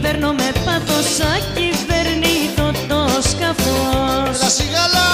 παίρνω με πάθος ακυβερνήτο το σκαφός. Έλα σιγάλα!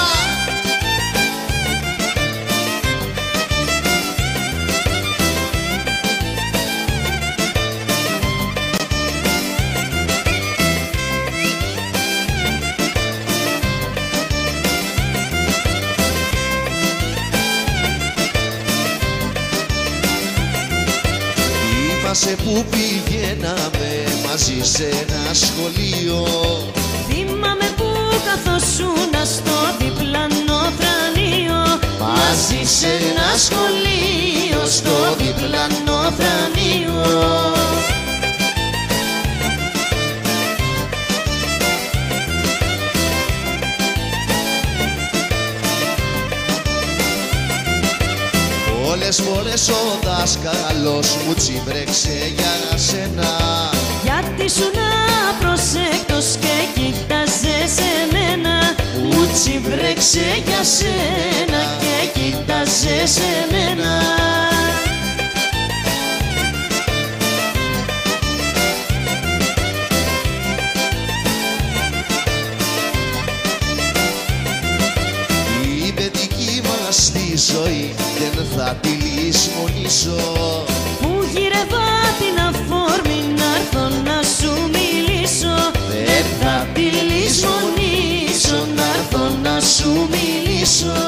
Θυμάσαι που πηγαίναμε μαζί σε ένα σχολείο. Θυμάμαι που καθόσουνα στο διπλανό θρανείο. Μαζί σε ένα σχολείο, στο διπλανό θρανείο. Πολλές φορές ο δάσκαλος μου τσιμπρέξε για σένα. Γιατί σου να προσέκτος και κοίταζε σε μένα. Μου τσιμπρέξε για σένα και κοίταζε σε μένα. Η παιδική μας τη ζωή δεν θα τη λησμονήσω. Που γύρευα την αφόρμη να'ρθω να σου μιλήσω. Δεν θα τη λησμονήσω, να'ρθω να σου μιλήσω.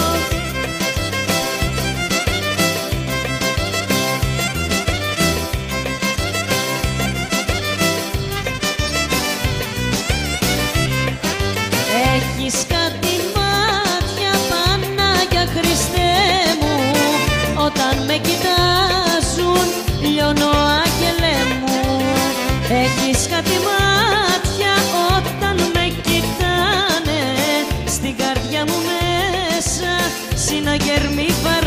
Έχεις κάτι μάτια, Πανάγια Χριστέ μου. Όταν με κοιτάζουν λιώνω, άγγελε μου. Έχεις κάτι μάτια, όταν με κοιτάνε στην καρδιά μου μέσα συναγερμή